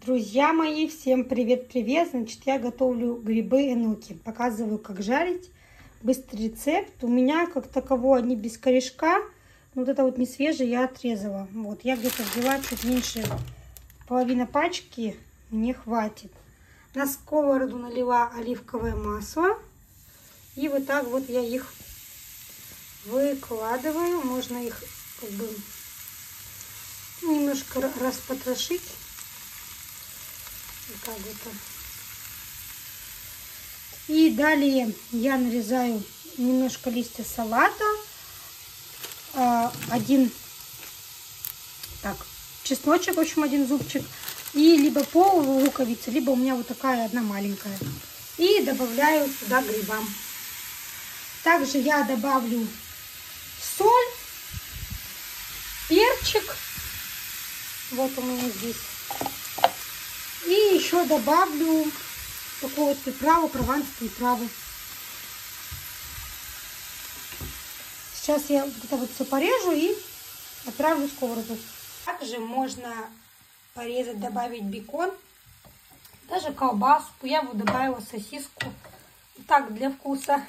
Друзья мои, всем привет-привет! Значит, я готовлю грибы эноки. Показываю, как жарить. Быстрый рецепт. У меня, как таково, они без корешка. Вот это вот не свежее, я отрезала. Вот, я где-то взяла чуть меньше половины пачки. Мне хватит. На сковороду налила оливковое масло. И вот так вот я их выкладываю. Можно их как бы немножко распотрошить. Вот так вот. И далее я нарезаю немножко листья салата. Один чесночек, в общем, один зубчик. И либо пол луковицы, либо у меня вот такая одна маленькая. И добавляю сюда гриба. Также я добавлю соль, перчик. Вот у меня здесь. И еще добавлю такую вот приправу, прованскую траву. Сейчас я вот это вот все порежу и отправлю в сковороду. Также можно порезать, добавить бекон, даже колбаску. Я вот добавила сосиску. Так, для вкуса.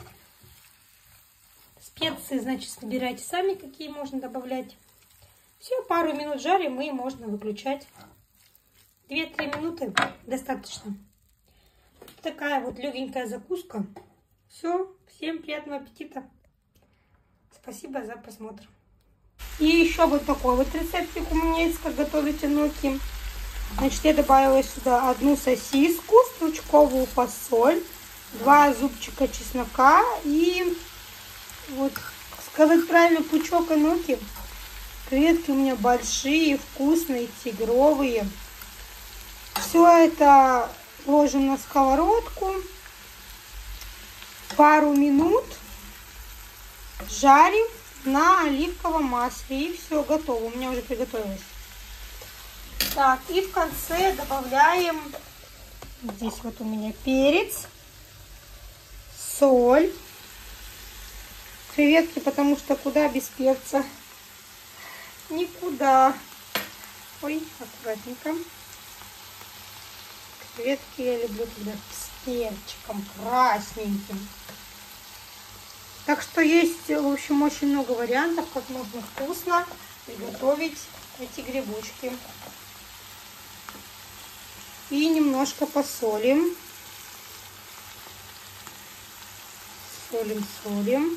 Специи, значит, собирайте сами, какие можно добавлять. Все, пару минут жарим и можно выключать. 2-3 минуты достаточно. Такая вот легенькая закуска. Все, всем приятного аппетита. Спасибо за просмотр. И еще вот такой вот рецептик у меня есть, как готовить эноки. Значит, я добавила сюда одну сосиску, стручковую фасоль, 2 зубчика чеснока и вот, сказать правильно, пучок эноки. Креветки у меня большие, вкусные, тигровые. Все это ложим на сковородку. Пару минут жарим на оливковом масле. И все, готово. У меня уже приготовилось. Так, и в конце добавляем, здесь вот у меня перец, соль, креветки, потому что куда без перца? Никуда. Ой, аккуратненько. Креветки я люблю когда с перчиком красненьким. Так что есть, в общем, очень много вариантов, как можно вкусно приготовить эти грибочки. И немножко посолим. Солим.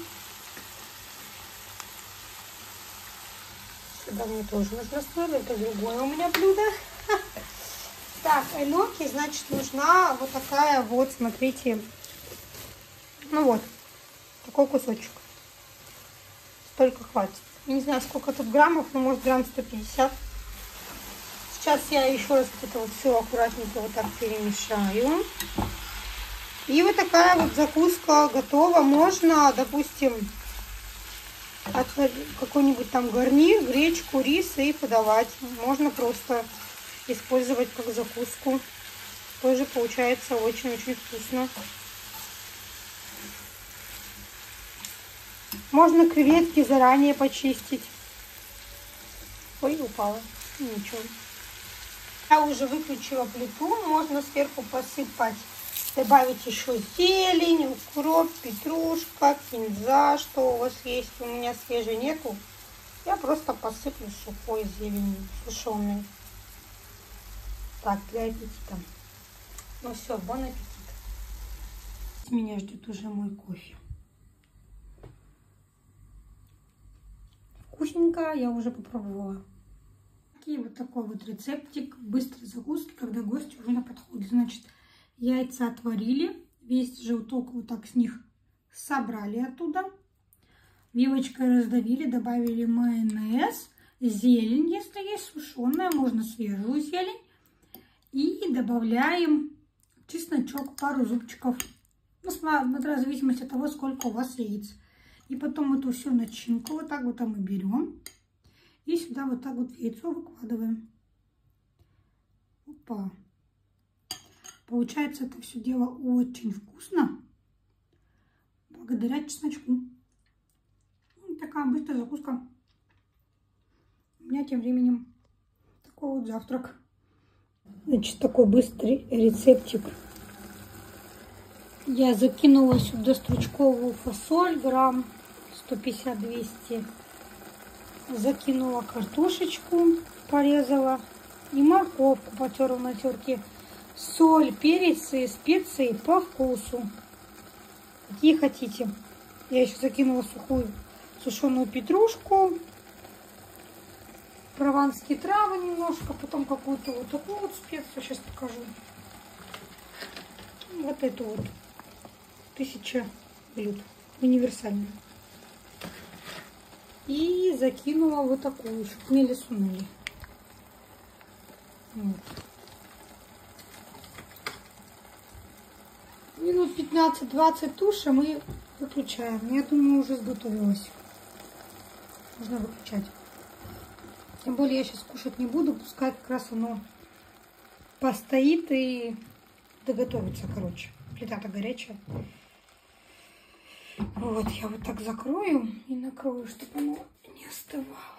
Сюда мне тоже нужно соль, это другое у меня блюдо. Так, эноки, значит, нужна вот такая вот, смотрите, ну вот, такой кусочек. Столько хватит. Я не знаю, сколько тут граммов, но может грамм 150. Сейчас я еще раз это вот все аккуратненько вот так перемешаю. И вот такая вот закуска готова. Можно, допустим, какой-нибудь там гарнир, гречку, рис и подавать. Можно просто использовать как закуску. Тоже получается очень-очень вкусно. Можно креветки заранее почистить. Ой, упала. Ничего. Я уже выключила плиту. Можно сверху посыпать, добавить еще зелень, укроп, петрушка, кинза, что у вас есть. У меня свежей нету. Я просто посыплю сухой зеленью, сушеной. Так, для аппетита. Ну все, бон аппетит. Меня ждет уже мой кофе. Вкусненько, я уже попробовала. И вот такой вот рецептик быстрой закуски, когда гости уже на подходе. Значит, яйца отварили, весь желток вот так с них собрали оттуда. Вилочкой раздавили, добавили майонез, зелень, если есть сушеная, можно свежую зелень. И добавляем чесночок, пару зубчиков. Ну, смотря в зависимости от того, сколько у вас яиц. И потом эту всю начинку вот так вот мы берем. И сюда вот так вот яйцо выкладываем. Опа. Получается это все дело очень вкусно. Благодаря чесночку. Такая быстрая закуска. У меня тем временем такой вот завтрак. Значит, такой быстрый рецептик. Я закинула сюда стручковую фасоль, грамм 150-200. Закинула картошечку, порезала. И морковку потерла на терке. Соль, перец и специи по вкусу. Какие хотите. Я еще закинула сухую сушеную петрушку. Прованские травы немножко. Потом какую-то вот такую вот специю. Сейчас покажу. Вот эту вот. 1000 блюд. Универсальную. И закинула вот такую, чтобы хмели сунули. Вот. Минут 15-20 тушим и выключаем. Я думаю, уже сготовилась. Можно выключать. Тем более я сейчас кушать не буду. Пускай как раз оно постоит и доготовится, короче. Плита-то горячая. Вот, я вот так закрою и накрою, чтобы оно не остывало.